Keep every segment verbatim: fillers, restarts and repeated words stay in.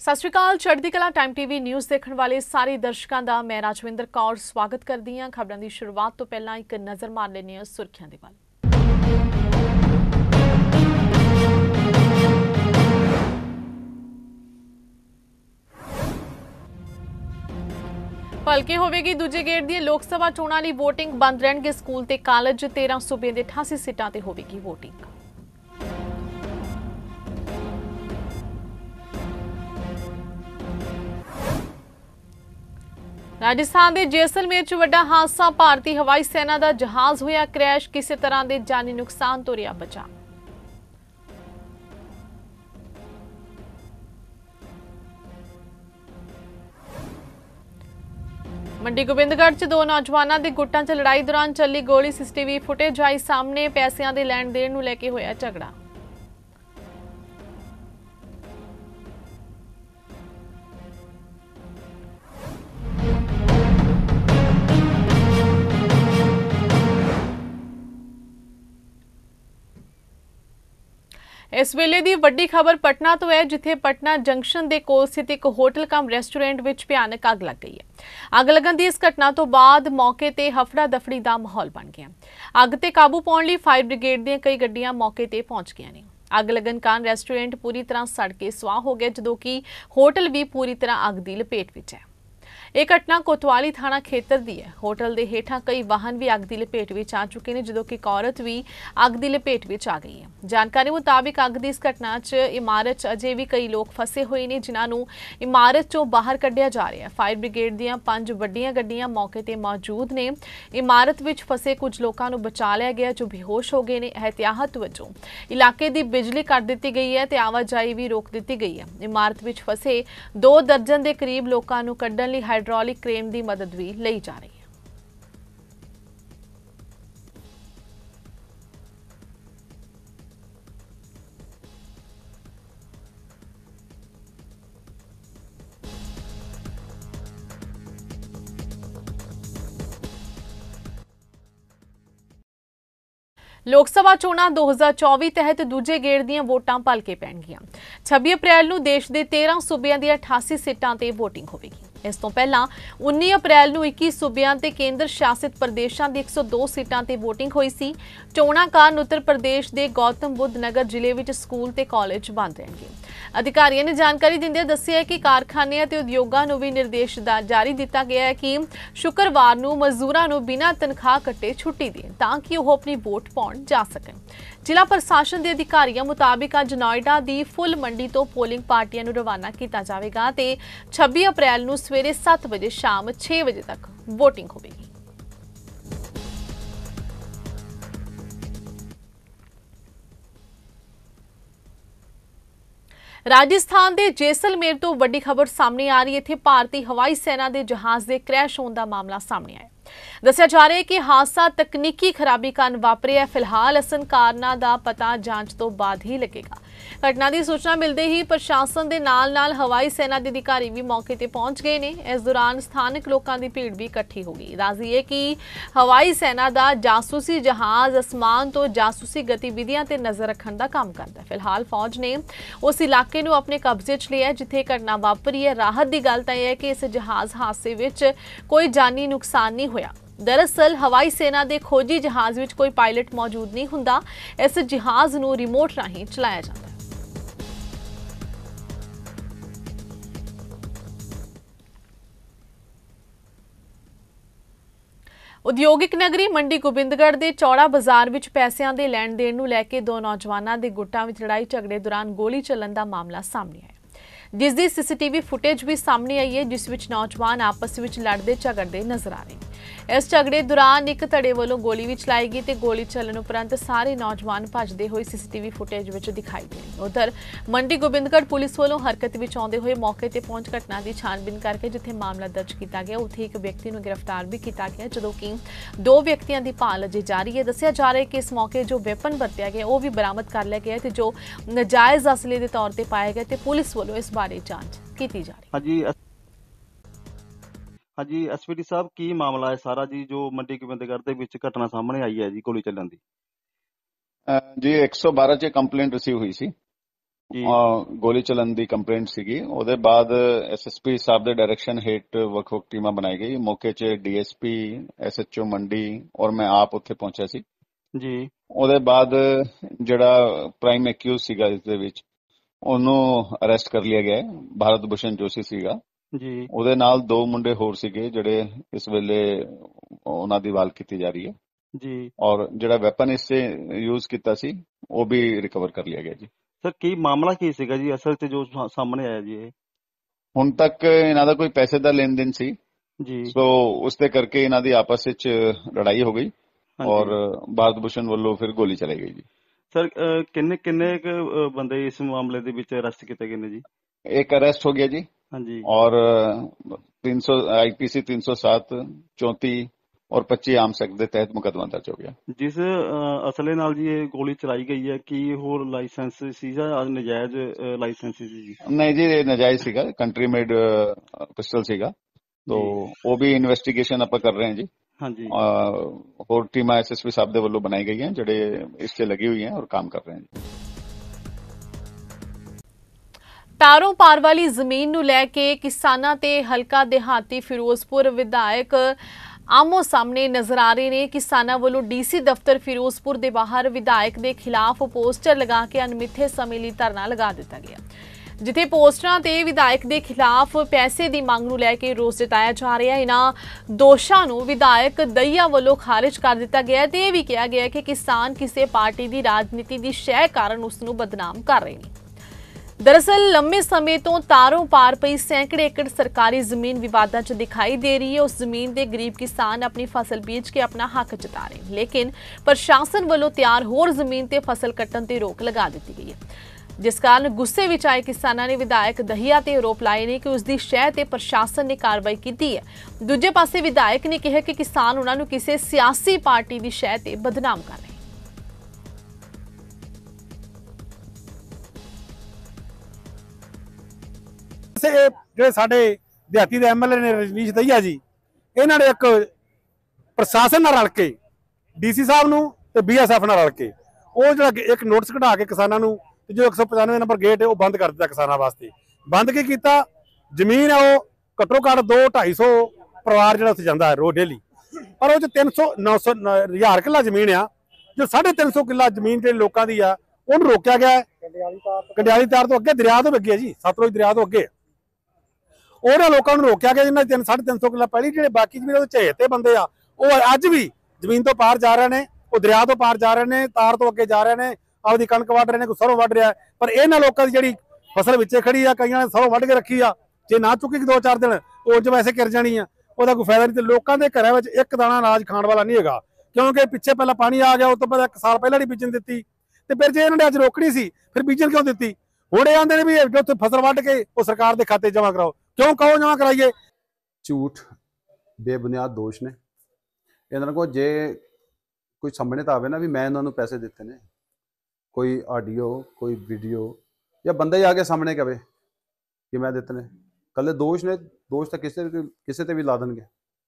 ਸਤਿ ਸ਼੍ਰੀ ਅਕਾਲ। ਚੜ੍ਹਦੀ ਕਲਾ ਟਾਈਮ ਟੀਵੀ ਨਿਊਜ਼ ਦੇਖਣ ਵਾਲੇ ਸਾਰੇ ਦਰਸ਼ਕਾਂ ਦਾ ਮੈਂ ਰਾਜਵਿੰਦਰ ਕੌਰ ਸਵਾਗਤ ਕਰਦੀ ਹਾਂ। ਖਬਰਾਂ ਦੀ ਸ਼ੁਰੂਆਤ ਤੋਂ ਪਹਿਲਾਂ ਇੱਕ ਨਜ਼ਰ ਮਾਰ ਲੈਂਦੇ ਹਾਂ ਸੁਰਖੀਆਂ ਦੇ ਵੱਲ। ਭਲਕੇ ਹੋਵੇਗੀ ਦੂਜੇ ਗੇੜ ਦੀਆਂ ਲੋਕ ਸਭਾ ਚੋਣਾਂ ਲਈ ਵੋਟਿੰਗ। ਬੰਦ ਰਹਿਣਗੇ ਸਕੂਲ ਤੇ ਕਾਲਜ। ਤੇਰਾਂ ਸੂਬਿਆਂ ਦੇ ਅਠਾਸੀ ਸੀਟਾਂ ਤੇ ਹੋਵੇਗੀ ਵੋਟਿੰਗ। ਰਾਜਸਥਾਨ ਦੇ ਜੈਸਲਮੇਰ 'ਚ ਵੱਡਾ ਹਾਦਸਾ। ਭਾਰਤੀ ਹਵਾਈ ਸੈਨਾ ਦਾ ਜਹਾਜ਼ ਹੋਇਆ ਕ੍ਰੈਸ਼। ਕਿਸੇ ਤਰ੍ਹਾਂ ਦੇ ਜਾਨੀ ਨੁਕਸਾਨ ਤੋਂ ਰਿਹਾ ਬਚਾ। ਮੰਡੀ ਗੋਬਿੰਦਗੜ੍ਹ 'ਚ ਦੋ ਨੌਜਵਾਨਾਂ ਦੇ ਗੁੱਟਾਂ 'ਚ ਲੜਾਈ ਦੌਰਾਨ ਚੱਲੀ ਗੋਲੀ। ਸੀਸੀਟੀਵੀ ਫੁਟੇਜ ਆਈ ਸਾਹਮਣੇ। ਪੈਸਿਆਂ ਦੇ ਲੈਣ ਦੇਣ ਨੂੰ ਲੈ ਕੇ ਹੋਇਆ ਝਗੜਾ। इस वेले दी वड्डी खबर पटना तो है, जिथे पटना जंक्शन के कोल स्थित एक होटल कम रेस्टोरेंट विच भयानक अग लग गई है। अग लगन की इस घटना तो बाद मौके ते हफड़ा दफड़ी का माहौल बन गया। अग ते काबू पाउण लई फायर ब्रिगेड दी कई गड्डियां मौके ते पहुंच गईयां ने। अग लगन कारण रेस्टोरेंट पूरी तरह सड़ के सुआह हो गया, जदों कि होटल भी पूरी तरह अग की लपेट विच है। यह घटना कोतवाली थाणा खेतर की है। होटल के हेठां कई वाहन भी अग की लपेट में आ चुके हैं, जदों कि एक औरत भी अग की लपेट में आ गई है। जानकारी मुताबिक अग की इस घटना च इमारत अजे भी कई लोग फसे हुए हैं, जिन्होंने इमारत चों बाहर कढ़िया जा रहा है। फायर ब्रिगेड दीयां पंज वड्डियां गड्डियां मौके ते मौजूद ने। इमारत विच फसे कुछ लोगों को बचा लिया गया, जो बेहोश हो गए हैं। एहतियात वजों इलाके की बिजली कट दी गई है ते आवाजाही भी रोक दी गई है। इमारत विच फसे दो दर्जन के करीब लोगों को कढ़ण लई हाइड्रोलिक क्रेन की मदद भी ली जा रही है। लोक सभा चोणां दो हज़ार चौबीस तहत दूजे गेड़ दीयां वोटां भलके पैणगीआं। छब्बी अप्रैल नूं देश के तेरह सूबियां दी अठासी सीटां ते वोटिंग होवेगी। इस तो पहला उन्नीस अप्रैल नूं इक्की सूबियां ते केंद्र शासित प्रदेशों की एक सौ दो सीटां ते वोटिंग हुई सी। चोणां कारण उत्तर प्रदेश के गौतम बुद्ध नगर जिले में स्कूल ते कॉलेज बंद रहेंगे। अधिकारियों ने जानकारी दिंदे दस्सिया कि कारखाने ते उद्योगां नूं भी निर्देश जारी दिता गया है कि शुक्रवार नूं मजदूरां नूं बिना तनख्वाह कट्टे छुट्टी देण तां कि ओह अपनी वोट पाउण जा सकन। जिला प्रशासन के अधिकारियों मुताबिक अज नोएडा की फुल मंडी तो पोलिंग पार्टियां नूं रवाना किया जाएगा ते छब्बी अप्रैल नूं सवेरे सत्त बजे शाम छे बजे तक वोटिंग होगी। राजस्थान के जैसलमेर तो वड्डी खबर सामने आ रही है। इत्थे भारतीय हवाई सेना के जहाज के क्रैश होने का मामला सामने आया। दस्सिया जा रहा है कि हादसा तकनीकी खराबी कारण वापरिया। फिलहाल असल कारणों का पता जांच तो बाद ही लगेगा। घटना की सूचना मिलते ही प्रशासन के नाल नाल हवाई सेना के अधिकारी भी मौके पर पहुंच गए हैं। इस दौरान स्थानक लोगों की भीड़ भी इकट्ठी हो गई। दस्सी है कि हवाई सेना का जासूसी जहाज आसमान तो जासूसी गतिविधियों पर नज़र रखने का काम करता है। फिलहाल फौज ने उस इलाके नूं अपने कब्जे च लिया जिथे घटना वापरी है। राहत की गल तां यह है कि इस जहाज हादसे विच कोई जानी नुकसान नहीं होया। दरअसल हवाई सेना के खोजी जहाज विच कोई पायलट मौजूद नहीं हुंदा। इस जहाज नूं रिमोट राहीं चलाया जाता है। उद्योगिक नगरी मंडी गोबिंदगढ़ के चौड़ा बाजार विच पैसिਆਂ ਦੇ ਲੈਣ ਦੇਣ ਨੂੰ ਲੈ ਕੇ ਦੋ नौजवानों के गुट्टां विच लड़ाई झगड़े दौरान गोली चलन का मामला सामने आया, जिसकी सीसीटीवी फुटेज भी सामने आई है, जिस विच नौजवान आपस विच लड़ते झगड़ते नजर आ रहे हैं। इस झगड़े दौरान एक धड़े वालों गोली भी चलाई गई ते गोली चलन उपरंत सारे नौजवान भजते हुए सीसीटीवी फुटेज विच दिखाई दे रहे। उधर मंडी गोबिंदगढ़ पुलिस वालों हरकत विच आउंदे हुए मौके ते पहुंच घटना की छानबीन करके जिथे मामला दर्ज किया गया उत्थे एक व्यक्ति नूं गिरफ्तार भी किया गया, जदों कि दो व्यक्तियों की भाल अजे जारी है। दस्सिया जा रहा है कि इस मौके जो वैपन वरत्या गया वह भी बरामद कर लिया गया ते जो नाजायज़ असले के तौर पर पाया गया ते पुलिस वालों इस बारे जांच की जा रही है। हाँ जी एसपीडी साहब की मामला है सारा जी जो मंडी गोबिंदगढ़ ਦੇ ਵਿੱਚ ਘਟਨਾ ਸਾਹਮਣੇ ਆਈ ਹੈ ਜੀ ਗੋਲੀ ਚੱਲਣ ਦੀ? ਜੀ एक सौ बारह ਚ ਕੰਪਲੇਂਟ ਰਿਸੀਵ ਹੋਈ ਸੀ ਜੀ ਅਹ ਗੋਲੀ ਚੱਲਣ ਦੀ ਕੰਪਲੇਂਟ ਸੀਗੀ। ਉਹਦੇ ਬਾਅਦ ਐਸਐਸਪੀ ਸਾਹਿਬ ਦੇ ਡਾਇਰੈਕਸ਼ਨ ਹੇਠ ਵੱਖ-ਵੱਖ ਟੀਮਾਂ ਬਣਾਈ ਗਈ। ਮੌਕੇ 'ਚ ਡੀਐਸਪੀ, ਐਸਐਚਓ ਮੰਡੀ ਔਰ ਮੈਂ ਆਪ ਉੱਥੇ ਪਹੁੰਚਿਆ ਸੀ। ਜੀ ਉਹਦੇ ਬਾਅਦ ਜਿਹੜਾ ਪ੍ਰਾਈਮ ਐਕਿਊਜ਼ ਸੀਗਾ ਇਸ ਦੇ ਵਿੱਚ, ਉਹਨੂੰ ਅਰੈਸਟ ਕਰ ਲਿਆ ਗਿਆ। ਭਾਰਤ ਭੂਸ਼ਣ ਜੋਸ਼ੀ ਸੀਗਾ। ਜੀ ਉਹਦੇ ਨਾਲ ਦੋ ਮੁੰਡੇ ਹੋਰ ਸੀਗੇ ਜਿਹੜੇ ਇਸ ਵੇਲੇ ਉਹਨਾਂ ਦੀ ਵਾਲ ਕੀਤੀ ਜਾ ਰਹੀ ਹੈ। ਜੀ ਔਰ ਜਿਹੜਾ ਵੈਪਨ ਇਸ 'ਚ ਯੂਜ਼ ਕੀਤਾ ਸੀ ਉਹ ਵੀ ਰਿਕਵਰ ਕਰ ਲਿਆ ਗਿਆ ਜੀ। ਸਰ ਕੀ ਮਾਮਲਾ ਕੀ ਸੀਗਾ ਜੀ ਅਸਲ 'ਚ ਜੋ ਸਾ- ਸਾਹਮਣੇ ਆਇਆ ਜੀ ਇਹ? ਹੁਣ ਤੱਕ ਇਹਨਾਂ ਦਾ ਕੋਈ ਪੈਸੇ ਦਾ ਲੈਣ ਦੇਣ ਸੀ, ਜੀ ਸੋ ਉਸ ਦੇ ਕਰਕੇ ਇਹਨਾਂ ਦੀ ਆਪਸ ਵਿੱਚ ਲੜਾਈ ਹੋ ਗਈ ਔਰ ਹਾਂਜੀ ਭਾਰਤ ਭੂਸ਼ਣ ਵੱਲੋਂ ਫਿਰ ਗੋਲੀ ਚਲਾਈ ਗਈ ਜੀ। ਸਰ ਅਹ, ਕਿੰਨੇ ਕਿੰਨੇ ਕੁ, ਅਹ, ਬੰਦੇ ਇਸ ਮਾਮਲੇ ਦੇ ਵਿੱਚ ਅਰੈਸਟ ਕੀਤੇ ਗਏ ਨੇ ਜੀ? ਇੱਕ ਅਰੈਸਟ ਹੋ ਗਿਆ ਜੀ ਹਾਂਜੀ और तीन सौ आईपीसी तीन सौ सात चौंती और पच्चीस आर्म्स एक्ट के तहत मुकदमा दर्ज हो गया। ਜਿਸ ਅਹ, ਅਸਲੇ ਨਾਲ ਜੀ ਇਹ ਗੋਲੀ ਚਲਾਈ ਗਈ ਹੈ ਕੀ ਹੋਰ ਲਾਇਸੈਂਸ ਸੀ ਜਾਂ ਨਜਾਇਜ਼ ਅਹ, ਲਾਇਸੈਂਸ ਸੀ ਜੀ? नहीं जी, ये नाजायज सीगा, कंट्री मेड पिस्टल सीगा। तो वो भी इन्वेस्टिगेशन ਆਪਾਂ कर रहे हैं जी। ਹਾਂਜੀ अह, ਹੋਰ ਟੀਮਾਂ ਐਸਐਸਪੀ ਸਾਹਿਬ ਦੇ ਵੱਲੋਂ ਬਣਾਈ ਗਈਆਂ ਜਿਹੜੇ ਇਸ ਤੇ ਲੱਗੀ ਹੋਈ हैं और काम कर रहे हैं जी। ਤਾਰੋਂ ਪਾਰ ਵਾਲੀ ਜ਼ਮੀਨ ਨੂੰ ਲੈ ਕੇ ਕਿਸਾਨਾਂ ਤੇ ਹਲਕਾ ਦਿਹਾਤੀ ਫਿਰੋਜ਼ਪੁਰ ਵਿਧਾਇਕ ਆਮੋ ਸਾਹਮਣੇ ਨਜ਼ਰ ਆ ਰਹੇ ਨੇ। ਕਿਸਾਨਾਂ ਵੱਲੋਂ ਡੀਸੀ ਦਫ਼ਤਰ ਫਿਰੋਜ਼ਪੁਰ ਦੇ ਬਾਹਰ ਵਿਧਾਇਕ ਦੇ ਖਿਲਾਫ ਪੋਸਟਰ ਲਗਾ ਕੇ ਅਣਮਿੱਥੇ ਸਮੇਂ ਲਈ ਧਰਨਾ ਲਗਾ ਦਿੱਤਾ ਗਿਆ, ਜਿੱਥੇ ਪੋਸਟਰਾਂ ਤੇ ਵਿਧਾਇਕ ਦੇ ਖਿਲਾਫ ਪੈਸੇ ਦੀ ਮੰਗ ਨੂੰ ਲੈ ਕੇ ਰੋਸ ਜਤਾਇਆ ਜਾ ਰਿਹਾ ਹੈ। ਇਹਨਾਂ ਦੋਸ਼ਾਂ ਨੂੰ ਵਿਧਾਇਕ ਦਈਆ ਵੱਲੋਂ ਖਾਰਿਜ ਕਰ ਦਿੱਤਾ ਗਿਆ ਤੇ ਇਹ ਵੀ ਕਿਹਾ ਗਿਆ ਕਿ ਕਿਸਾਨ ਕਿਸੇ ਪਾਰਟੀ ਦੀ ਰਾਜਨੀਤੀ ਦੀ ਸ਼ੈ ਕਾਰਨ ਉਸ ਨੂੰ ਬਦਨਾਮ ਕਰ ਰਹੇ ਨੇ। दरअसल लंबे समय तो तारों पार पई सैकड़े एकड़ सरकारी जमीन विवादां च दिखाई दे रही है। उस जमीन के गरीब किसान अपनी फसल बीज के अपना हक जता रहे हैं, लेकिन प्रशासन वालों तैयार होर जमीन ते फसल कट्टण ते रोक लगा दी गई है, जिस कारण गुस्से विच आए किसानां ने विधायक दहिया ते आरोप लाए ने कि उसकी शह ते प्रशासन ने कार्रवाई की है। दूजे पासे विधायक ने कहा कि किसान उन्हां नूं किसी सियासी पार्टी की शह ते बदनाम कर रहे हैं। ਜਿਹੜੇ ਸਾਡੇ ਦਿਹਾਤੀ ਦੇ ਐਮਐਲਏ ਨੇ ਰਜਨੀਸ਼ ਦਈਆ ਜੀ, ਇਹਨਾਂ ਨੇ ਇੱਕ ਪ੍ਰਸ਼ਾਸਨ ਨਾਲ ਰਲ ਕੇ ਡੀਸੀ ਸਾਹਿਬ ਨੂੰ ਤੇ ਬੀਐਸਐਫ ਨਾਲ ਰਲ ਕੇ ਉਹ ਜਿਹੜਾ ਇੱਕ ਨੋਟਿਸ ਕਢਾ ਕੇ ਕਿਸਾਨਾਂ ਨੂੰ ਜੋ ਇੱਕ ਸੌ ਪਚਾਨਵੇਂ ਨੰਬਰ ਗੇਟ ਹੈ ਉਹ ਬੰਦ ਕਰ ਦਿੱਤਾ ਕਿਸਾਨਾਂ ਵਾਸਤੇ। ਬੰਦ ਕੀ ਕੀਤਾ, ਜ਼ਮੀਨ ਹੈ ਉਹ ਘੱਟੋ ਘੱਟ ਦੋ ਢਾਈ ਸੌ ਪਰਿਵਾਰ ਜਿਹੜਾ ਉੱਥੇ ਜਾਂਦਾ ਹੈ ਰੋਜ਼ ਡੇਲੀ, ਪਰ ਉਹ ਚ ਤਿੰਨ ਸੌ ਨੌ ਸੌ ਹਜ਼ਾਰ ਕਿੱਲਾ ਜ਼ਮੀਨ ਆ, ਜੋ ਸਾਢੇ ਤਿੰਨ ਸੌ ਕਿੱਲਾ ਜ਼ਮੀਨ ਜਿਹੜੀ ਲੋਕਾਂ ਦੀ ਆ ਉਹਨੂੰ ਰੋਕਿਆ ਗਿਆ ਹੈ। ਕੰਡਿਆਲੀ ਤਾਰ ਤੋਂ ਅੱਗੇ ਦਰਿਆ ਤੋਂ ਅੱਗੇ ਜੀ, ਸਤਲੁਜ ਦਰਿਆ ਤੋਂ ਅੱਗੇ ਉਹਨਾਂ ਲੋਕਾਂ ਨੂੰ ਰੋਕਿਆ ਗਿਆ ਜਿਨ੍ਹਾਂ ਤਿੰਨ ਸਾਢੇ ਤਿੰਨ ਸੌ ਕਿੱਲਾ ਪਹਿਲੀ, ਜਿਹੜੇ ਬਾਕੀ ਜ਼ਮੀਨ ਉਹਦੇ ਝੇਤੇ ਬੰਦੇ ਆ ਉਹ ਅੱਜ ਵੀ ਜ਼ਮੀਨ ਤੋਂ ਪਾਰ ਜਾ ਰਹੇ ਨੇ, ਉਹ ਦਰਿਆ ਤੋਂ ਪਾਰ ਜਾ ਰਹੇ ਨੇ, ਤਾਰ ਤੋਂ ਅੱਗੇ ਜਾ ਰਹੇ ਨੇ, ਆਪਦੀ ਕਣਕ ਵੱਢ ਰਹੇ ਨੇ, ਕੋਈ ਸਰੋਂ ਵੱਢ ਰਿਹਾ। ਪਰ ਇਹਨਾਂ ਲੋਕਾਂ ਦੀ ਜਿਹੜੀ ਫਸਲ ਵਿੱਚੇ ਖੜੀ ਆ, ਕਈਆਂ ਨੇ ਸਰੋਂ ਵੱਢ ਕੇ ਰੱਖੀ ਆ, ਜੇ ਨਾ ਚੁੱਕੀ ਦੋ ਚਾਰ ਦਿਨ ਉਹ ਚ ਵੈਸੇ ਕਿਰ ਜਾਣੀ ਆ, ਉਹਦਾ ਕੋਈ ਫਾਇਦਾ ਨਹੀਂ। ਤੇ ਲੋਕਾਂ ਦੇ ਘਰਾਂ ਵਿੱਚ ਇੱਕ ਦਾਣਾ ਅਨਾਜ ਖਾਣ ਵਾਲਾ ਨਹੀਂ ਹੈਗਾ, ਕਿਉਂਕਿ ਪਿੱਛੇ ਪਹਿਲਾਂ ਪਾਣੀ ਆ ਗਿਆ, ਉਸ ਤੋਂ ਬਾਅਦ ਇੱਕ ਸਾਲ ਪਹਿਲਾਂ ਨਹੀਂ ਬੀਜਣ ਦਿੱਤੀ। ਤੇ ਫਿਰ ਜੇ ਇਹਨਾਂ ਨੇ ਅੱਜ ਰੋਕਣੀ ਸੀ ਫਿਰ ਬੀਜਣ ਕਿਉਂ ਦਿੱਤੀ? ਹੁਣ ਇਹ ਆਂਦੇ ਨੇ ਵੀ ਉੱਥੇ ਫਸਲ ਵੱਢ ਕੇ ਉਹ ਸਰਕਾਰ ਦੇ ਖਾਤੇ ਜਮ੍ਹਾਂ ਕਰਾਓ, ਕਿਉਂ ਕਹੋ ਜਮ੍ਹਾਂ ਕਰਾਈਏ? ਝੂਠ ਬੇਬੁਨਿਆਦ ਦੋਸ਼ ਨੇ ਇਹਨਾਂ ਕੋਲ। ਜੇ ਕੋਈ ਸਾਹਮਣੇ ਤਾਂ ਆਵੇ ਨਾ ਵੀ ਮੈਂ ਇਹਨਾਂ ਨੂੰ ਪੈਸੇ ਦਿੱਤੇ ਨੇ, ਕੋਈ ਆਡੀਓ ਕੋਈ ਵੀਡੀਓ ਜਾਂ ਬੰਦਾ ਹੀ ਆ ਕੇ ਸਾਹਮਣੇ ਕਵੇ ਕਿ ਮੈਂ ਦਿੱਤੇ ਨੇ, ਕੱਲੇ ਦੋਸ਼ ਨੇ, ਦੋਸ਼ ਤਾਂ ਕਿਸੇ ਕਿਸੇ ਤੇ ਵੀ ਲਾ ਦੇਣਗੇ।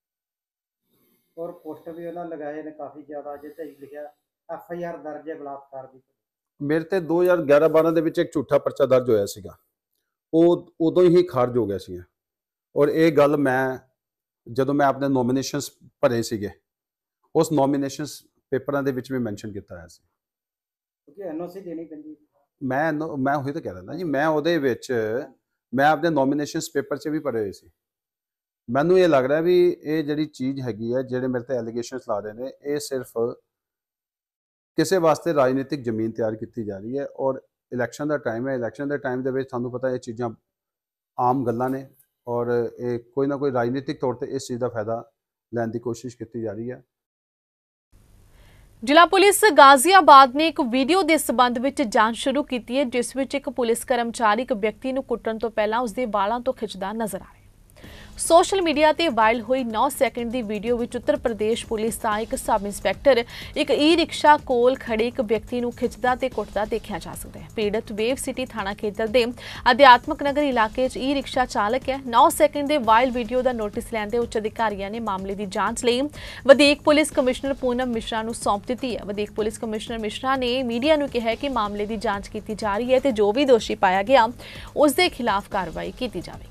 ਔਰ ਪੋਸਟਰ ਵੀ ਉਹਨਾਂ ਲਗਾਏ ਨੇ ਕਾਫੀ ਜ਼ਿਆਦਾ, ਜਿੱਥੇ ਲਿਖਿਆ ਐਫ ਆਈ ਆਰ ਦਰਜ ਹੈ ਬਲਾਤਕਾਰ ਦੀ। ਮੇਰੇ ਤੇ ਦੋ ਹਜ਼ਾਰ ਗਿਆਰਾਂ ਬਾਰਾਂ ਦੇ ਵਿੱਚ ਇੱਕ ਝੂਠਾ ਪਰਚਾ ਦਰਜ ਹੋਇਆ ਸੀਗਾ, ਉਹ ਉਦੋਂ ਹੀ ਖਾਰਜ ਹੋ ਗਿਆ ਸੀ। ਔਰ ਇਹ ਗੱਲ ਮੈਂ ਜਦੋਂ ਮੈਂ ਆਪਣੇ ਨੋਮੀਨੇਸ਼ਨਸ ਭਰੇ ਸੀਗੇ ਉਸ ਨੋਮੀਨੇਸ਼ਨਸ ਪੇਪਰਾਂ ਦੇ ਵਿੱਚ ਵੀ ਮੈਂਸ਼ਨ ਕੀਤਾ ਹੋਇਆ ਸੀ, ਕਿਉਂਕਿ ਐਨ ਓ ਸੀ ਦੇਣੀ ਪੈਂਦੀ। ਮੈਂ ਮੈਂ ਉਹੀ ਤਾਂ ਕਹਿ ਰਿਹਾ ਜੀ, ਮੈਂ ਉਹਦੇ ਵਿੱਚ ਮੈਂ ਆਪਣੇ ਨੋਮੀਨੇਸ਼ਨਸ ਪੇਪਰ 'ਚ ਵੀ ਭਰੇ ਹੋਏ ਸੀ। ਮੈਨੂੰ ਇਹ ਲੱਗ ਰਿਹਾ ਵੀ ਇਹ ਜਿਹੜੀ ਚੀਜ਼ ਹੈਗੀ ਹੈ, ਜਿਹੜੇ ਮੇਰੇ ਤੇ ਐਲੀਗੇਸ਼ਨਸ ਲਾ ਰਹੇ ਨੇ, ਇਹ ਸਿਰਫ ਕਿਸੇ ਵਾਸਤੇ ਰਾਜਨੀਤਿਕ ਜ਼ਮੀਨ ਤਿਆਰ ਕੀਤੀ ਜਾ ਰਹੀ ਹੈ। ਔਰ ਇਲੈਕਸ਼ਨ ਦਾ ਟਾਈਮ ਹੈ, ਇਲੈਕਸ਼ਨ ਦੇ ਟਾਈਮ ਦੇ ਵਿੱਚ ਤੁਹਾਨੂੰ ਪਤਾ ਇਹ ਚੀਜ਼ਾਂ ਆਮ ਗੱਲਾਂ ਨੇ, ਔਰ ਇਹ ਕੋਈ ਨਾ ਕੋਈ ਰਾਜਨੀਤਿਕ ਤੌਰ ਤੇ ਇਸ ਚੀਜ਼ ਦਾ ਫਾਇਦਾ ਲੈਣ ਦੀ ਕੋਸ਼ਿਸ਼ ਕੀਤੀ ਜਾ ਰਹੀ ਹੈ। ਜ਼ਿਲ੍ਹਾ ਪੁਲਿਸ ਗਾਜ਼ੀਆਬਾਦ ਨੇ ਇੱਕ ਵੀਡੀਓ ਦੇ ਸਬੰਧ ਵਿੱਚ ਜਾਂਚ ਸ਼ੁਰੂ ਕੀਤੀ ਹੈ, ਜਿਸ ਵਿੱਚ ਇੱਕ ਪੁਲਿਸ ਕਰਮਚਾਰੀ ਇੱਕ ਵਿਅਕਤੀ ਨੂੰ ਕੁੱਟਣ ਤੋਂ ਪਹਿਲਾਂ ਉਸਦੇ ਵਾਲਾਂ ਤੋਂ ਖਿੱਚਦਾ ਨਜ਼ਰ ਆ ਰਿਹਾ ਹੈ। ਸੋਸ਼ਲ ਮੀਡੀਆ ਤੇ ਵਾਇਰਲ ਹੋਈ ਨੌ ਸੈਕਿੰਡ ਦੀ ਵੀਡੀਓ ਵਿੱਚ ਉੱਤਰ ਪ੍ਰਦੇਸ਼ ਪੁਲਿਸ ਦਾ ਇੱਕ ਸਬ ਇੰਸਪੈਕਟਰ ਇੱਕ ਈ ਰਿਕਸ਼ਾ ਕੋਲ ਖੜੇ ਇੱਕ ਵਿਅਕਤੀ ਨੂੰ ਖਿੱਚਦਾ ਤੇ ਕੁੱਟਦਾ ਦੇਖਿਆ ਜਾ ਸਕਦਾ ਹੈ। ਪੀੜਤ ਵੇਵ ਸਿਟੀ ਥਾਣਾ ਖੇਤਰ ਦੇ ਅਧਿਆਤਮਕ ਨਗਰ ਇਲਾਕੇ 'ਚ ਈ ਰਿਕਸ਼ਾ ਚਾਲਕ ਹੈ। ਨੌ ਸੈਕਿੰਡ ਦੇ ਵਾਇਰਲ ਵੀਡੀਓ ਦਾ ਨੋਟਿਸ ਲੈਂਦੇ ਉੱਚ ਅਧਿਕਾਰੀਆਂ ਨੇ ਮਾਮਲੇ ਦੀ ਜਾਂਚ ਲਈ ਵਧੀਕ ਪੁਲਿਸ ਕਮਿਸ਼ਨਰ ਪੂਨਮ ਮਿਸ਼ਰਾ ਨੂੰ ਸੌਂਪ ਦਿੱਤੀ ਹੈ। ਵਧੀਕ ਪੁਲਿਸ ਕਮਿਸ਼ਨਰ ਮਿਸ਼ਰਾ ਨੇ ਮੀਡੀਆ ਨੂੰ ਕਿਹਾ ਕਿ ਮਾਮਲੇ ਦੀ ਜਾਂਚ ਕੀਤੀ ਜਾ ਰਹੀ ਹੈ ਤੇ ਜੋ ਵੀ ਦੋਸ਼ੀ ਪਾਇਆ ਗਿਆ ਉਸ ਦੇ ਖਿਲਾਫ ਕਾਰਵਾਈ ਕੀਤੀ ਜਾਵੇਗੀ।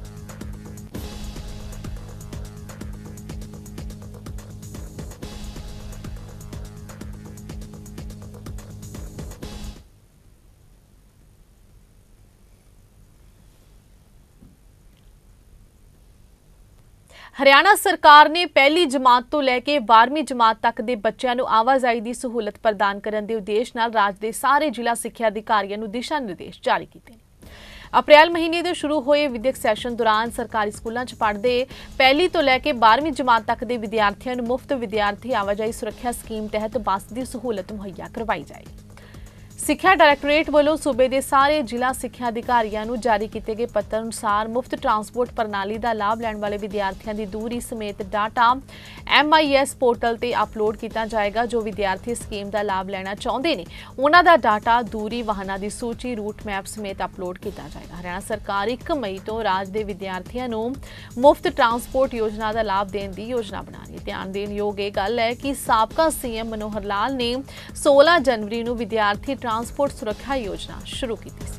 हरियाणा सरकार ने पहली जमात तो लैके बारहवीं जमात तक के बच्चों को आवाजाही की सहूलत प्रदान करने के उद्देश्य नाल राज्य के सारे जिला सिक्ख्या अधिकारियों को दिशा निर्देश जारी किए। अप्रैल महीने के शुरू होए विद्यक सैशन दौरान सरकारी स्कूलों च पढ़ते पहली तो लैके बारहवीं जमात तक के विद्यार्थियों को मुफ्त विद्यार्थी आवाजाही सुरक्षा स्कीम तहत बस की सहूलत मुहैया करवाई जाएगी। सिक्ख्या डायरैक्टोरेट वालों सूबे के सारे जिला सिक्ख्या अधिकारियों को जारी किए गए पत्र अनुसार मुफ्त ट्रांसपोर्ट प्रणाली का लाभ लैण वाले विद्यार्थियों की दूरी समेत data M I S portal पर अपलोड किया जाएगा। जो विद्यार्थी स्कीम का लाभ लेना चाहते हैं उन्हों का डाटा दूरी वाहनों की सूची रूट मैप समेत अपलोड किया जाएगा। हरियाणा सरकार एक मई तो राज्य के विद्यार्थियों को मुफ्त ट्रांसपोर्ट योजना का लाभ देने की योजना बना रही है। ध्यान देने योग यह गल है कि साबका सी एम मनोहर लाल ने सोलह जनवरी को विद्यार्थी ट्रांसपोर्ट सुरक्षा योजना शुरू की थी।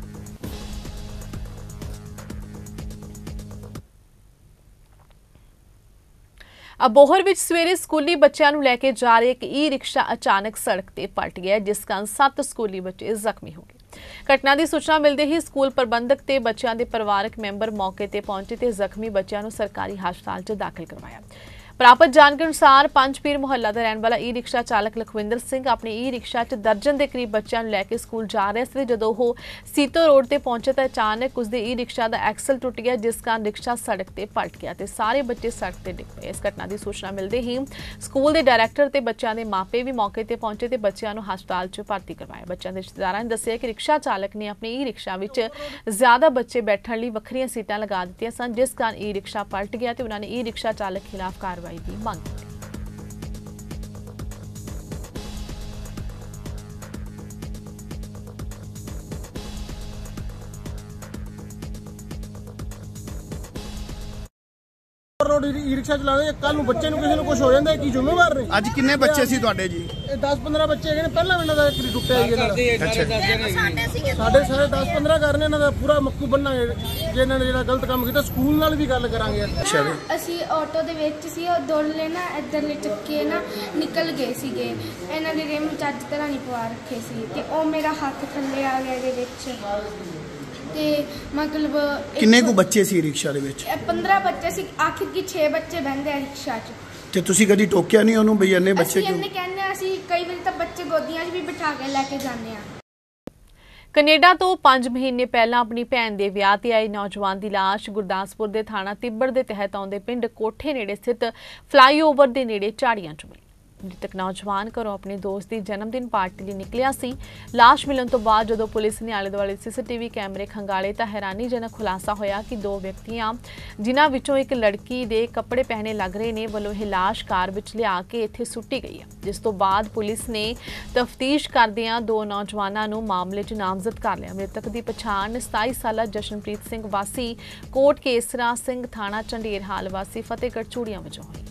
अबोहर विच सवेरे स्कूली बच्चों को लैके जा रहे एक ई रिक्शा अचानक सड़क पर पलट गया जिस कारण सत्त स्कूली बच्चे जख्मी हो गए। घटना की सूचना मिलते ही स्कूल प्रबंधक ते बच्चों के परिवारक मैंबर मौके पर पहुंचे ते जख्मी बच्चों को सरकारी हस्पताल च दाखिल करवाया। प्राप्त जानकारी अनुसार पंचपीर मुहल्ला का रहने वाला ई रिक्शा चालक लखविंदर सिंह अपने ई रिक्शा च दर्जन के करीब बच्चों को लैके स्कूल जा रहे थे। जदों वो सीतो रोड पर पहुंचे तो अचानक उसके ई रिक्शा का एक्सल टुट गया जिस कारण रिक्शा सड़क पर पलट गया तो सारे बच्चे सड़क पर डिग पे। इस घटना की सूचना मिलते ही स्कूल के डायरैक्टर ते बच्चों के मापे भी मौके पर पहुंचे तो बच्चों को हस्पताल च भर्ती करवाया। बच्चों के रिश्तेदारों ने दस्सिया कि रिक्शा चालक ने अपने ई रिक्शा में ज्यादा बच्चे बैठने लिए वक्रियां सीटां लगा दी सन जिस कारण ई रिक्शा पलट गया तो उन्होंने ई रिक्शा चालक खिलाफ कार्रवाई की मांग की। रोड ई रिक्शा चलाते कल बच्चे किसी कुछ हो जाता है कि जिम्मेवार ने। ਅੱਜ ਕਿੰਨੇ ਬੱਚੇ ਸੀ ਤੁਹਾਡੇ ਜੀ? दस पंद्रह बच्चे है पहला भी इन्हों का टुटिया साढ़े साढ़े दस पंद्रह घर ने इन्हों का पूरा मक्कू बनना जे इन्होंने जो गलत काम किया स्कूल नाल भी गल करांगे। ਅਸੀਂ ਆਟੋ ਦੇ ਵਿੱਚ ਸੀ ਉਹ ਦੋਲੇ ਨਾ ਇੱਧਰਲੇ ਚੱਕੇ ਨਾ ਨਿਕਲ ਗਏ ਸੀਗੇ ਇਹਨਾਂ ਦੇ ਰਿਮ ਚੱਜ ਤਰ੍ਹਾਂ ਨਹੀਂ ਪਵਾ ਰੱਖੇ ਸੀ ਤੇ ਉਹ ਮੇਰਾ ਹੱਥ ਥੱਲੇ ਆ ਗਿਆ ਇਹਦੇ ਵਿੱਚ ਤੇ ਮਤਲਬ ਕਿੰਨੇ ਕੁ ਬੱਚੇ ਸੀ ਰਿਕਸ਼ਾ ਦੇ ਵਿੱਚ? पंद्रह ਬੱਚੇ ਸੀ ਆਖਿਰ ਕੀ छह ਬੱਚੇ ਬੈਠਦੇ ਆ ਰਿਕਸ਼ਾ 'ਚ ਤੇ ਤੁਸੀਂ ਕਦੀ ਟੋਕਿਆ ਨਹੀਂ ਉਹਨੂੰ ਬਈ ਇੰਨੇ ਬੱਚੇ ਅਸੀਂ ਕਿਉਂ? ਇਹਨੇ ਕਹਿੰਦੇ ਅਸੀਂ ਕਈ ਵਾਰੀ ਤਾਂ ਬੱਚੇ ਗੋਦੀਆਂ 'ਚ ਵੀ ਬਿਠਾ ਕੇ ਲੈ ਕੇ ਜਾਂਦੇ ਆ। ਕੈਨੇਡਾ ਤੋਂ ਪੰਜ ਮਹੀਨੇ ਪਹਿਲਾਂ ਆਪਣੀ ਭੈਣ ਦੇ ਵਿਆਹ ਤੇ ਆਏ ਨੌਜਵਾਨ ਦੀ ਲਾਸ਼ ਗੁਰਦਾਸਪੁਰ ਦੇ ਥਾਣਾ ਤਿੱਬੜ ਦੇ ਤਹਿਤ ਆਉਂਦੇ ਪਿੰਡ ਕੋਠੇ ਨੇੜੇ ਸਥਿਤ ਫਲਾਈਓਵਰ ਦੇ ਨੇੜੇ ਝਾੜੀਆਂ 'ਚ ਮਿਲੀ। ਮ੍ਰਿਤਕ ਨੌਜਵਾਨ ਘਰੋਂ ਆਪਣੇ ਦੋਸਤ ਦੀ ਜਨਮ ਦਿਨ ਪਾਰਟੀ ਲਈ ਨਿਕਲਿਆ ਸੀ। ਲਾਸ਼ ਮਿਲਣ ਤੋਂ ਬਾਅਦ ਜਦੋਂ ਪੁਲਿਸ ਨੇ ਆਲੇ ਦੁਆਲੇ ਸੀਸੀਟੀਵੀ ਕੈਮਰੇ ਖੰਗਾਲੇ ਤਾਂ ਹੈਰਾਨੀਜਨਕ ਖੁਲਾਸਾ ਹੋਇਆ ਕਿ ਦੋ ਵਿਅਕਤੀਆਂ ਜਿਨ੍ਹਾਂ ਵਿੱਚੋਂ ਇੱਕ ਲੜਕੀ ਦੇ ਕੱਪੜੇ ਪਹਿਨੇ ਲੱਗ ਰਹੇ ਨੇ ਵੱਲੋਂ ਇਹ ਲਾਸ਼ ਕਾਰ ਵਿੱਚ ਲਿਆ ਕੇ ਇੱਥੇ ਸੁੱਟੀ ਗਈ ਹੈ ਜਿਸ ਤੋਂ ਬਾਅਦ ਪੁਲਿਸ ਨੇ ਤਫਤੀਸ਼ ਕਰਦਿਆਂ ਦੋ ਨੌਜਵਾਨਾਂ ਨੂੰ ਮਾਮਲੇ 'ਚ ਨਾਮਜ਼ਦ ਕਰ ਲਿਆ। ਮ੍ਰਿਤਕ ਦੀ ਪਛਾਣ ਸਤਾਈ ਸਾਲਾ ਜਸ਼ਨਪ੍ਰੀਤ ਸਿੰਘ ਵਾਸੀ ਕੋਟ ਕੇਸਰਾ ਸਿੰਘ ਥਾਣਾ ਝੰਡੇਰ ਹਾਲ ਵਾਸੀ ਫਤਿਹਗੜ੍ਹ ਚੂੜੀਆਂ ਵਜੋਂ ਹੋਈ।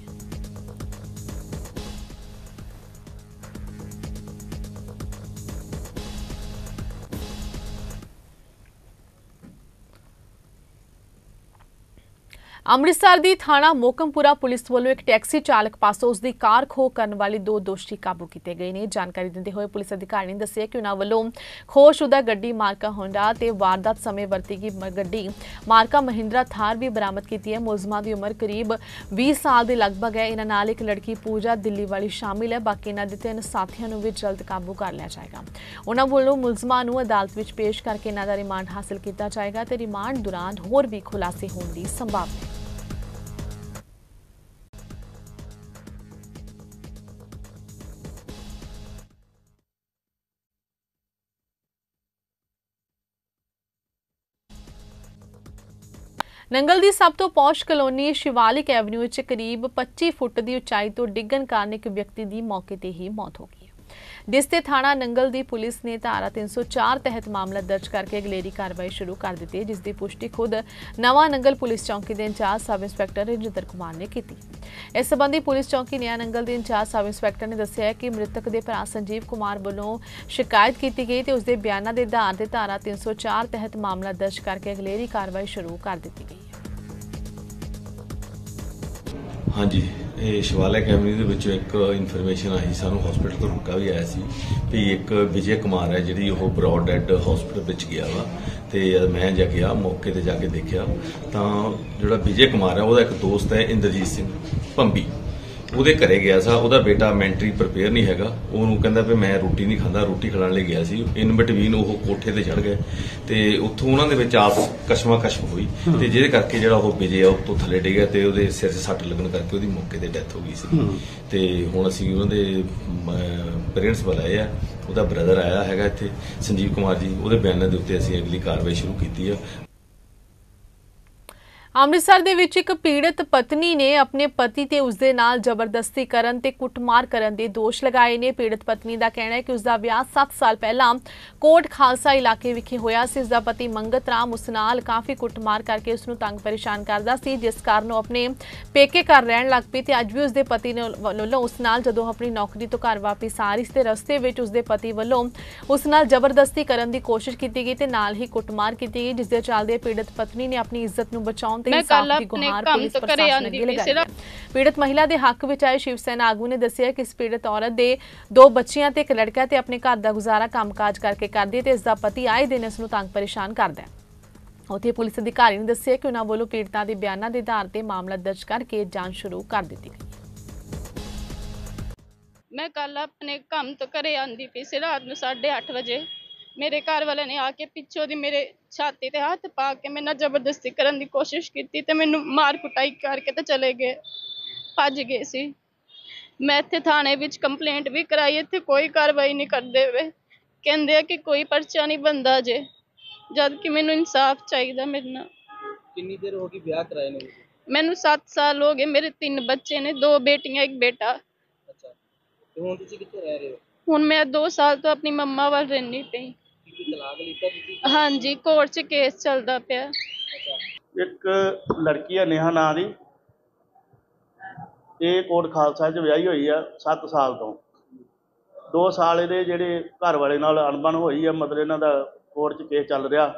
ਅੰਮ੍ਰਿਤਸਰ ਦੀ ਥਾਣਾ ਮੋਕਮਪੁਰਾ ਪੁਲਿਸ ਵੱਲੋਂ ਇੱਕ ਟੈਕਸੀ ਚਾਲਕ ਪਾਸੋਂ ਉਸ ਦੀ ਕਾਰ ਖੋਹ ਕਰਨ ਵਾਲੇ ਦੋ ਦੋਸ਼ੀ ਕਾਬੂ ਕੀਤੇ ਗਏ ਨੇ। ਜਾਣਕਾਰੀ ਦਿੰਦੇ ਹੋਏ ਪੁਲਿਸ ਅਧਿਕਾਰੀ ਨੇ ਦੱਸਿਆ ਕਿ ਉਹਨਾਂ ਵੱਲੋਂ ਖੋਹਸ਼ੁਦਾ ਗੱਡੀ ਮਾਰਕਾ ਹੋਂਡਾ ਤੇ ਵਾਰਦਾਤ ਸਮੇਂ ਵਰਤੀ ਗਈ ਗੱਡੀ ਮਾਰਕਾ ਮਹਿੰਦਰਾ ਥਾਰ ਵੀ ਬਰਾਮਦ ਕੀਤੀ ਹੈ। ਮੁਲਜ਼ਮਾਂ ਦੀ ਉਮਰ ਕਰੀਬ ਵੀਹ ਸਾਲ ਦੇ ਲਗਭਗ ਹੈ। ਇਹਨਾਂ ਨਾਲ ਇੱਕ ਲੜਕੀ ਪੂਜਾ ਦਿੱਲੀ ਵਾਲੀ ਸ਼ਾਮਿਲ ਹੈ। ਬਾਕੀ ਇਹਨਾਂ ਦੇ ਤਿੰਨ ਸਾਥੀਆਂ ਨੂੰ ਵੀ ਜਲਦ ਕਾਬੂ ਕਰ ਲਿਆ ਜਾਏਗਾ। ਉਹਨਾਂ ਵੱਲੋਂ ਮੁਲਜ਼ਮਾਂ ਨੂੰ ਅਦਾਲਤ ਵਿੱਚ ਪੇਸ਼ ਕਰਕੇ ਇਹਨਾਂ ਦਾ ਰਿਮਾਂਡ ਹਾਸਲ ਕੀਤਾ ਜਾਏਗਾ ਤੇ ਰਿਮਾਂਡ ਦੌਰਾਨ ਹੋਰ ਵੀ ਖੁਲਾਸੇ ਹੋਣ ਦੀ ਸੰਭਾਵਨਾ ਹੈ। ਨੰਗਲ ਦੀ ਸਭ ਤੋਂ ਪੌਸ਼ ਕਲੋਨੀ ਸ਼ਿਵਾਲਿਕ ਐਵਨਿਊ ਵਿੱਚ ਕਰੀਬ ਪੱਚੀ ਫੁੱਟ ਦੀ ਉਚਾਈ ਤੋਂ ਡਿੱਗਣ ਕਾਰਨ ਇੱਕ ਵਿਅਕਤੀ ਦੀ ਮੌਕੇ ਤੇ ਹੀ ਮੌਤ ਹੋ ਗਈ ਹੈ, ਜਿਸ ਤੇ ਥਾਣਾ ਨੰਗਲ ਦੀ ਪੁਲਿਸ ਨੇ ਧਾਰਾ ਤਿੰਨ ਸੌ ਚਾਰ ਤਹਿਤ ਮਾਮਲਾ ਦਰਜ ਕਰਕੇ ਅਗਲੇਰੀ ਕਾਰਵਾਈ ਸ਼ੁਰੂ ਕਰ ਦਿੱਤੀ ਹੈ, ਜਿਸ ਦੀ ਪੁਸ਼ਟੀ ਖੁਦ ਨਵਾਂ ਨੰਗਲ ਪੁਲਿਸ ਚੌਂਕੀ ਦੇ incharge sub inspector Rajinder Kumar ਨੇ ਕੀਤੀ। ਇਸ ਸੰਬੰਧੀ ਪੁਲਿਸ ਚੌਂਕੀ ਨਿਆ ਨੰਗਲ ਦੇ ਇੰਚਾਰਜ ਸਬ ਇੰਸਪੈਕਟਰ ਨੇ ਦੱਸਿਆ ਹੈ ਕਿ ਮ੍ਰਿਤਕ ਦੇ ਭਰਾ ਸੰਜੀਵ ਕੁਮਾਰ ਵੱਲੋਂ ਸ਼ਿਕਾਇਤ ਕੀਤੀ ਗਈ ਤੇ ਉਸ ਦੇ ਬਿਆਨਾਂ ਦੇ ਆਧਾਰ ਤੇ ਧਾਰਾ ਤਿੰਨ ਸੌ ਚਾਰ ਤਹਿਤ ਮਾਮਲਾ ਦਰਜ ਕਰਕੇ ਅਗਲੇਰੀ ਕਾਰਵਾਈ ਸ਼ੁਰੂ ਕਰ ਦਿੱਤੀ ਗਈ ਹੈ। हाँ जी, ਇਹ ਸ਼ਿਵਾਲਿਕ ਐਵਨਿਊ ਦੇ ਵਿੱਚੋਂ ਇੱਕ ਇਨਫੋਰਮੇਸ਼ਨ ਆਈ ਸਾਨੂੰ, ਹਸਪੀਟਲ ਤੋਂ ਰੁਕਾ ਵੀ ਆਇਆ ਸੀ ਵੀ ਇੱਕ ਵਿਜੇ ਕੁਮਾਰ ਹੈ ਜਿਹੜੀ ਉਹ ਬਰੌਡ ਡੈਡ ਹਸਪੀਟਲ ਵਿੱਚ ਗਿਆ ਵਾ। ਤੇ ਮੈਂ ਜਾ ਕੇ ਆ ਮੌਕੇ ਤੇ ਜਾ ਕੇ ਦੇਖਿਆ ਤਾਂ ਜਿਹੜਾ ਵਿਜੇ ਕੁਮਾਰ ਹੈ ਉਹਦਾ ਇੱਕ ਦੋਸਤ ਹੈ ਇੰਦਰਜੀਤ ਸਿੰਘ ਭੰਬੀ, ਉਹਦੇ ਘਰੇ ਗਿਆ ਸੀ। ਉਹਦਾ ਬੇਟਾ ਮੈਂਟਰੀ ਪ੍ਰਿਪੇਅਰ ਨਹੀਂ ਹੈਗਾ, ਉਹਨੂੰ ਕਹਿੰਦਾ ਵੀ ਮੈਂ ਰੋਟੀ ਨਹੀਂ ਖਾਂਦਾ, ਰੋਟੀ ਖਿਲਾਉਣ ਲਈ ਗਿਆ ਸੀ। ਇਨ ਬਿਟਵੀਨ ਉਹ ਕੋਠੇ ਤੇ ਚੜ ਗਏ ਤੇ ਉੱਥੋਂ ਉਹਨਾਂ ਦੇ ਵਿੱਚ ਆਪਸ ਕਸ਼ਮਾ ਕਸ਼ਮ ਹੋਈ ਤੇ ਜਿਹਦੇ ਕਰਕੇ ਜਿਹੜਾ ਉਹ ਵਿਜੇ ਆ ਉੱਤੋਂ ਥੱਲੇ ਡਿੱਗਿਆ ਤੇ ਉਹਦੇ ਸਿਰ 'ਚ ਸੱਟ ਲੱਗਣ ਕਰਕੇ ਉਹਦੀ ਮੌਕੇ ਤੇ ਡੈਥ ਹੋ ਗਈ ਸੀ। ਤੇ ਹੁਣ ਅਸੀਂ ਉਹਨਾਂ ਦੇ ਪੇਰੈਂਟਸ ਬੁਲਾਏ ਆ, ਉਹਦਾ ਬ੍ਰਦਰ ਆਇਆ ਹੈਗਾ ਇੱਥੇ ਸੰਜੀਵ ਕੁਮਾਰ ਜੀ, ਉਹਦੇ ਬਿਆਨਾਂ ਦੇ ਉੱਤੇ ਅਸੀਂ ਅਗਲੀ ਕਾਰਵਾਈ ਸ਼ੁਰੂ ਕੀਤੀ ਆ। ਅੰਮ੍ਰਿਤਸਰ ਦੇ ਵਿੱਚ ਇੱਕ ਪੀੜਤ ਪਤਨੀ ਨੇ ਆਪਣੇ ਪਤੀ ਤੇ ਉਸਦੇ ਨਾਲ ਜ਼ਬਰਦਸਤੀ ਕਰਨ ਤੇ ਕੁੱਟਮਾਰ ਕਰਨ ਦੇ ਦੋਸ਼ ਲਗਾਏ ਨੇ। ਪੀੜਤ ਪਤਨੀ ਦਾ ਕਹਿਣਾ ਹੈ ਕਿ ਉਸਦਾ ਵਿਆਹ ਸੱਤ ਸਾਲ ਪਹਿਲਾਂ ਕੋਟ ਖਾਲਸਾ ਇਲਾਕੇ ਵਿਖੇ ਹੋਇਆ ਸੀ। ਉਸਦਾ ਪਤੀ ਮੰਗਤ ਰਾਮ ਉਸ ਨਾਲ ਕਾਫੀ ਕੁੱਟਮਾਰ ਕਰਕੇ ਉਸ ਨੂੰ ਤੰਗ ਪਰੇਸ਼ਾਨ ਕਰਦਾ ਸੀ, ਜਿਸ ਕਾਰਨ ਉਹ ਆਪਣੇ ਪੇਕੇ ਘਰ ਰਹਿਣ ਲੱਗ ਪਈ ਤੇ ਅੱਜ ਵੀ ਉਸਦੇ ਪਤੀ ਨੇ ਵੱਲੋਂ ਉਸ ਨਾਲ ਜਦੋਂ ਆਪਣੀ ਨੌਕਰੀ ਤੋਂ ਘਰ ਵਾਪਸ ਆ ਰਹੀ ਸੀ ਤੇ ਰਸਤੇ ਵਿੱਚ ਉਸਦੇ ਪਤੀ ਵੱਲੋਂ ਉਸ ਨਾਲ ਜ਼ਬਰਦਸਤੀ ਕਰਨ ਦੀ ਕੋਸ਼ਿਸ਼ ਕੀਤੀ ਗਈ ਤੇ ਨਾਲ ਹੀ ਕੁੱਟਮਾਰ ਕੀਤੀ ਗਈ, ਜਿਸ ਦੇ ਚੱਲਦੇ ਪੀੜਤ ਪਤਨੀ ਨੇ ਆਪਣੀ ਇੱਜ਼ਤ ਨੂੰ ਬਚਾਉਣ मैं कल अपने काम तो करे आंदी पई सी। ਪੀੜਤ ਮਹਿਲਾ ਦੇ ਹੱਕ ਵਿੱਚ ਆਏ ਸ਼ਿਵ ਸੈਨਾ ਆਗੂ ਨੇ ਦੱਸਿਆ ਕਿ ਇਸ ਪੀੜਤ ਔਰਤ ਦੇ ਦੋ ਬੱਚੀਆਂ ਤੇ ਇੱਕ ਲੜਕਾ ਤੇ ਆਪਣੇ ਘਰ ਦਾ ਗੁਜ਼ਾਰਾ ਕੰਮਕਾਜ ਕਰਕੇ ਕਰਦੀ ਤੇ ਇਸ ਦਾ ਪਤੀ ਆਏ ਦਿਨ ਇਸ ਨੂੰ ਤੰਗ ਪਰੇਸ਼ਾਨ ਕਰਦਾ ਹੈ। ਉੱਥੇ ਪੁਲਿਸ ਅਧਿਕਾਰੀ ਨੇ ਦੱਸਿਆ ਕਿ ਉਹਨਾਂ ਵੱਲੋਂ ਪੀੜਤਾਂ ਦੇ ਬਿਆਨਾਂ ਦੇ ਆਧਾਰ ਤੇ ਮਾਮਲਾ ਦਰਜ ਕਰਕੇ ਜਾਂਚ ਸ਼ੁਰੂ ਕਰ ਦਿੱਤੀ ਗਈ। मैं कल अपने काम तो करे आंदी पई सी, रात ਨੂੰ साढ़े आठ ਵਜੇ ਮੇਰੇ ਘਰ ਵਾਲੇ ਨੇ ਆ ਕੇ ਪਿੱਛੋਂ ਦੀ ਮੇਰੇ ਛਾਤੀ ਤੇ ਹੱਥ ਪਾ ਕੇ ਮੇਰੇ ਨਾਲ ਜ਼ਬਰਦਸਤੀ ਕਰਨ ਦੀ ਕੋਸ਼ਿਸ਼ ਕੀਤੀ ਤੇ ਮੈਨੂੰ ਮਾਰ ਕੁਟਾਈ ਕਰਕੇ ਤੇ ਚਲੇ ਗਏ, ਭੱਜ ਗਏ ਸੀ। ਮੈਂ ਇੱਥੇ ਥਾਣੇ ਵਿੱਚ ਕੰਪਲੇਂਟ ਵੀ ਕਰਾਈ, ਇੱਥੇ ਕੋਈ ਕਾਰਵਾਈ ਨਹੀਂ ਕਰਦੇ ਵੇ, ਕਹਿੰਦੇ ਆ ਕਿ ਕੋਈ ਪਰਚਾ ਨਹੀਂ ਬਣਦਾ ਜੇ, ਜਦ ਕਿ ਮੈਨੂੰ ਇਨਸਾਫ ਚਾਹੀਦਾ। ਮੇਰੇ ਨਾਲ ਕਿੰਨੀ ਦੇਰ ਹੋ ਗਈ ਵਿਆਹ ਕਰਾਏ ਨੂੰ? ਮੈਨੂੰ ਸੱਤ ਸਾਲ ਹੋ ਗਏ, ਮੇਰੇ ਤਿੰਨ ਬੱਚੇ ਨੇ, ਦੋ ਬੇਟੀਆਂ ਇੱਕ ਬੇਟਾ। ਅੱਛਾ, ਤੇ ਹੁਣ ਤੁਸੀਂ ਕਿੱਥੇ ਰਹਿ ਰਹੇ ਹੋ? ਹੁਣ ਮੈਂ ਦੋ ਸਾਲ ਤੋਂ ਆਪਣੀ ਮੰਮਾ ਵੱਲ ਰਹਿੰਦੀ ਪਈ। ਤਲਾਕ ਲਿੱਤਾ ਤੁਸੀਂ? ਹਾਂਜੀ, ਕੋਰਟ 'ਚ ਕੇਸ ਚੱਲਦਾ ਪਿਆ। ਇੱਕ ਲੜਕੀ ਆ ਨੇਹਾ ਨਾਂ ਦੀ, ਇਹ ਕੋਟ ਖਾਲਸਾ 'ਚ ਵਿਆਹੀ ਹੋਈ ਆ ਸੱਤ ਸਾਲ ਤੋਂ। ਦੋ ਸਾਲ ਇਹਦੇ ਜਿਹੜੇ ਘਰ ਵਾਲੇ ਨਾਲ ਅਣਬਣ ਹੋਈ ਆ, ਮਤਲਬ ਇਹਨਾਂ ਦਾ ਕੋਰਟ 'ਚ ਕੇਸ ਚੱਲ ਰਿਹਾ।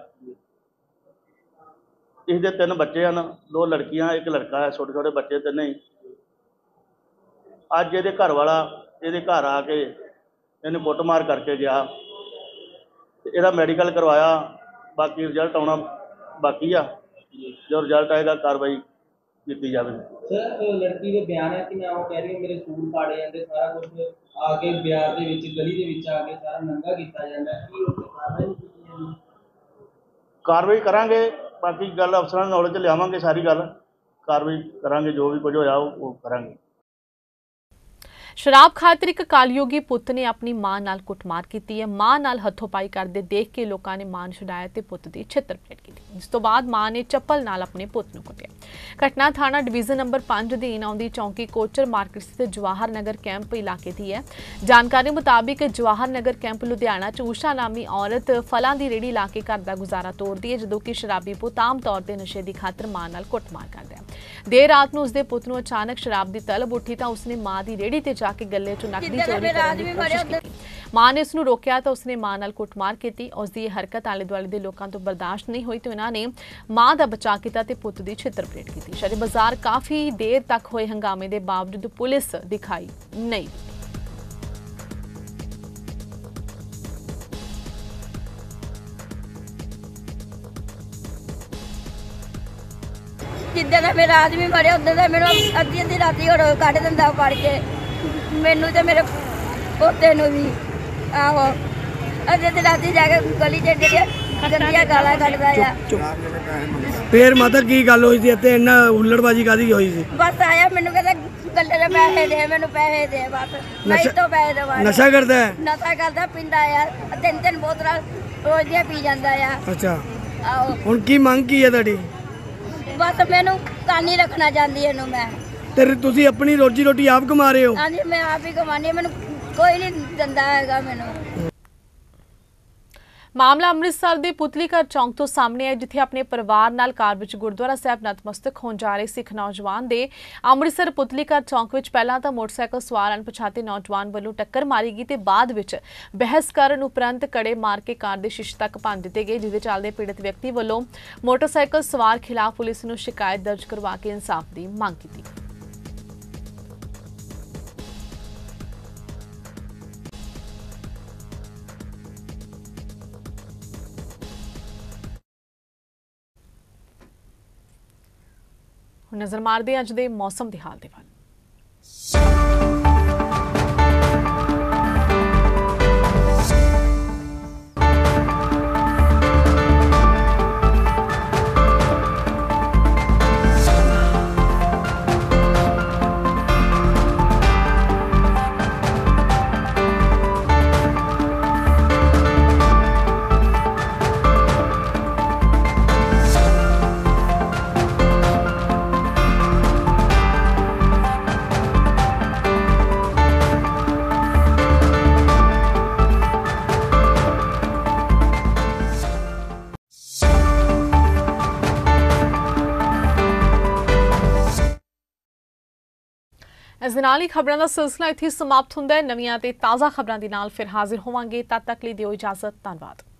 ਇਹਦੇ ਤਿੰਨ ਬੱਚੇ ਹਨ, ਦੋ ਲੜਕੀਆਂ ਇੱਕ ਲੜਕਾ ਹੈ, ਛੋਟੇ ਛੋਟੇ ਬੱਚੇ ਤਿੰਨੇ ਹੀ। ਅੱਜ ਇਹਦੇ ਘਰ ਵਾਲਾ ਇਹਦੇ ਘਰ ਆ ਕੇ ਇਹਨੂੰ ਕੁੱਟਮਾਰ ਕਰਕੇ ਗਿਆ ਤੇ ਇਹਦਾ ਮੈਡੀਕਲ ਕਰਵਾਇਆ, ਬਾਕੀ ਰਿਜ਼ਲਟ ਆਉਣਾ ਬਾਕੀ ਆ। ਜੋ ਰਿਜ਼ਲਟ ਆਏਗਾ ਕਾਰਵਾਈ ਕੀਤੀ ਜਾਵੇ। ਸਰ, ਲੜਕੀ ਦੇ ਬਿਆਨ ਹੈ ਕਿ ਮੈਂ ਉਹ ਕਹਿ ਰਹੀ ਹਾਂ ਮੇਰੇ ਸੂਟ ਪਾੜੇ ਜਾਂਦੇ, ਸਾਰਾ ਕੁਝ ਆ ਕੇ ਬਿਆਰ ਦੇ ਵਿੱਚ ਗਲੀ ਦੇ ਵਿੱਚ ਆ ਕੇ ਸਾਰਾ ਨੰਗਾ ਕੀਤਾ ਜਾਂਦਾ, ਕੀ ਉਹ ਕਾਰਵਾਈ ਕੀਤੀ ਜਾਂਦੀ? ਕਾਰਵਾਈ ਕਰਾਂਗੇ, ਬਾਕੀ ਗੱਲ ਅਫਸਰਾਂ ਨੌਲੇਜ ਲਿਆਵਾਂਗੇ, ਸਾਰੀ ਗੱਲ ਕਾਰਵਾਈ ਕਰਾਂਗੇ, ਜੋ ਵੀ ਕੁਝ ਹੋਇਆ ਉਹ ਕਰਾਂਗੇ। ਸ਼ਰਾਬ ਖਾਤਰ ਇੱਕ ਕਾਲਯੋਗੀ ਪੁੱਤ ਨੇ ਆਪਣੀ ਮਾਂ ਨਾਲ ਕੁੱਟਮਾਰ ਕੀਤੀ ਹੈ। ਮਾਂ ਨਾਲ ਹੱਥੋਂ-ਪਾਈ ਕਰਦੇ ਦੇਖ ਕੇ ਲੋਕਾਂ ਨੇ ਮਾਂ ਨੂੰ ਛੁਡਾਇਆ ਤੇ ਪੁੱਤ ਦੀ ਛਿੱਤਰ-ਪਰੇਡ ਕੀਤੀ, ਜਿਸ ਤੋਂ ਬਾਅਦ ਮਾਂ ਨੇ ਚੱਪਲ ਨਾਲ ਆਪਣੇ ਪੁੱਤ ਨੂੰ ਕੁੱਟਿਆ। ਘਟਨਾ ਥਾਣਾ ਡਿਵੀਜ਼ਨ ਨੰਬਰ ਪੰਜ ਅਧੀਨ ਆਉਂਦੀ ਚੌਂਕੀ ਕੋਚਰ ਮਾਰਕੀਟ ਸਥਿਤ ਜਵਾਹਰ ਨਗਰ ਕੈਂਪ ਇਲਾਕੇ ਦੀ ਹੈ। ਜਾਣਕਾਰੀ ਮੁਤਾਬਿਕ ਜਵਾਹਰ ਨਗਰ ਕੈਂਪ ਲੁਧਿਆਣਾ 'ਚ ਊਸ਼ਾ ਨਾਮੀ ਔਰਤ ਫਲਾਂ ਦੀ ਰੇਹੜੀ ਲਾ ਕੇ ਘਰ ਦਾ ਗੁਜ਼ਾਰਾ ਤੋਰਦੀ ਹੈ, ਜਦੋਂ ਕਿ ਸ਼ਰਾਬੀ ਪੁੱਤ ਆਮ ਤੌਰ ਤੇ ਨਸ਼ੇ ਦੀ ਖਾਤਰ ਮਾਂ ਨਾਲ ਕੁੱਟਮਾਰ ਕਰਦਾ ਹੈ। ਦੇਰ ਰਾਤ ਨੂੰ ਉਸਦੇ ਪੁੱਤ ਨੂੰ ਅਚਾਨਕ ਸ਼ਰਾਬ ਦੀ ਤਲਬ ਉੱਠੀ ਤਾਂ ਉਸਨੇ ਮਾਂ ਦੀ ਰੇਹੜੀ ਤੇ ਜਾ ਕੇ ਗੱਲੇ 'ਚੋਂ ਨਕਦੀ ਚੋਰੀ ਕਰਨ ਦੀ ਕੋਸ਼ਿਸ਼ ਕੀਤੀ। ਮਾਂ ਨੇ ਉਸ ਨੂੰ ਰੋਕਿਆ ਤਾਂ ਉਸਨੇ ਮਾਂ ਨਾਲ ਕੁੱਟਮਾਰ ਕੀਤੀ। ਉਸ ਦੀ ਇਹ ਹਰਕਤ ਆਲੇ ਦੁਆਲੇ ਦੇ ਲੋਕਾਂ ਤੋਂ ਬਰਦਾਸ਼ਤ ਨਹੀਂ ਹੋਈ ਤੇ ਉਹਨਾਂ ਨੇ ਮਾਂ ਦਾ ਬਚਾਅ ਕੀਤਾ ਤੇ ਪੁੱਤ ਦੀ ਛਿੱਤਰ-ਪਰੇਡ ਕੀਤੀ। ਸ਼ਹਿਰੀ ਬਾਜ਼ਾਰ ਕਾਫੀ ਦੇਰ ਤੱਕ ਹੋਏ ਹੰਗਾਮੇ ਦੇ ਬਾਵਜੂਦ ਪੁਲਿਸ ਦਿਖਾਈ ਨਹੀਂ। ਜਿੱਦਾਂ ਦਾ ਮੇਰਾ ਆਦਮੀ ਮਰਿਆ ਉਦੋਂ ਦਾ ਮੈਨੂੰ ਅੱਧੀ ਅੱਧੀ ਰਾਤੀ ਹੋਰ ਕੱਢ ਦਿੰਦਾ ਫੜ ਕੇ, ਮੈਨੂੰ ਤੇ ਮੇਰੇ ਪੋਤੇ ਨੂੰ ਵੀ। ਆਹੋ, ਅੱਧੀ ਅੱਧੀ ਰਾਤੀ ਜਾ ਕੇ ਗਲੀ 'ਚ ਜਿਹੜੀਆਂ ਗੰਦੀਆਂ ਗਾਲਾਂ ਕੱਢਦਾ ਆ। ਫੇਰ ਮਾਤਾ ਕੀ ਗੱਲ ਹੋਈ ਸੀ ਇੱਥੇ, ਇੰਨਾ ਹੁੱਲੜਬਾਜੀ ਕਾਹਦੀ ਹੋਈ ਸੀ? ਬਸ ਆਇਆ ਮੈਨੂੰ ਕਹਿੰਦਾ ਗੱਲੇ ਦੇ ਪੈਸੇ ਦੇ, ਮੈਨੂੰ ਪੈਸੇ ਦੇ, ਬਸ ਨਹੀਂ ਤੋਂ ਪੈਸੇ ਦਵਾ। ਨਸ਼ਾ ਕਰਦਾ ਹੈ? ਨਸ਼ਾ ਕਰਦਾ, ਪੀਂਦਾ ਆ, ਤਿੰਨ ਤਿੰਨ ਬੋਤਲਾਂ ਰੋਜ਼ ਦੀਆਂ ਪੀ ਜਾਂਦਾ ਆ। ਅੱਛਾ, ਆਹੋ। ਹੁਣ ਕੀ ਮੰਗ ਕੀ ਹੈ ਤੁਹਾਡੀ? बस मैनू कानी रखना चाहती है मैं। ਤੇ ਤੁਸੀਂ ਆਪਣੀ ਰੋਜੀ ਰੋਟੀ ਆਪ ਕਮਾ ਰਹੇ ਹੋ? हाँ जी मैं आप ही कमानी, मैनू कोई नहीं दिंदा हैगा मैनू। ਮਾਮਲਾ ਅੰਮ੍ਰਿਤਸਰ ਦੇ ਪੁਤਲੀ ਘਰ ਚੌਂਕ ਤੋਂ ਸਾਹਮਣੇ ਹੈ, ਜਿੱਥੇ ਆਪਣੇ ਪਰਿਵਾਰ ਨਾਲ ਕਾਰ ਵਿੱਚ ਗੁਰਦੁਆਰਾ ਸਾਹਿਬ ਨਤਮਸਤਕ ਹੋਣ ਜਾ ਰਹੇ ਸਿੱਖ ਨੌਜਵਾਨ ਦੇ ਅੰਮ੍ਰਿਤਸਰ ਪੁਤਲੀ ਘਰ ਚੌਂਕ ਵਿੱਚ ਪਹਿਲਾਂ ਤਾਂ ਮੋਟਰਸਾਈਕਲ ਸਵਾਰ ਅਣਪਛਾਤੇ ਨੌਜਵਾਨ ਵੱਲੋਂ ਟੱਕਰ ਮਾਰੀ ਗਈ ਤੇ ਬਾਅਦ ਵਿੱਚ ਬਹਿਸ ਕਰਨ ਉਪਰੰਤ ਕੜੇ ਮਾਰ ਕੇ ਕਾਰ ਦੇ ਸ਼ੀਸ਼ੇ ਤੱਕ ਭੰਨ ਦਿੱਤੇ ਗਏ, ਜਿਹਦੇ ਚੱਲਦੇ ਪੀੜਤ ਵਿਅਕਤੀ ਵੱਲੋਂ ਮੋਟਰਸਾਈਕਲ ਸਵਾਰ ਖਿਲਾਫ ਪੁਲਿਸ ਨੂੰ ਸ਼ਿਕਾਇਤ ਦਰਜ ਕਰਵਾ ਕੇ ਇਨਸਾਫ ਦੀ ਮੰਗ ਕੀਤੀ। नजर मारते अज दे मौसम के हाल दे वाल। इस दे नाल ही खबरों का सिलसिला इत्थे समाप्त हुंदा है। नवीं ते ताज़ा खबरों के नाल फिर हाजिर होवांगे। तद तक लिए दिओ इजाजत। धन्यवाद।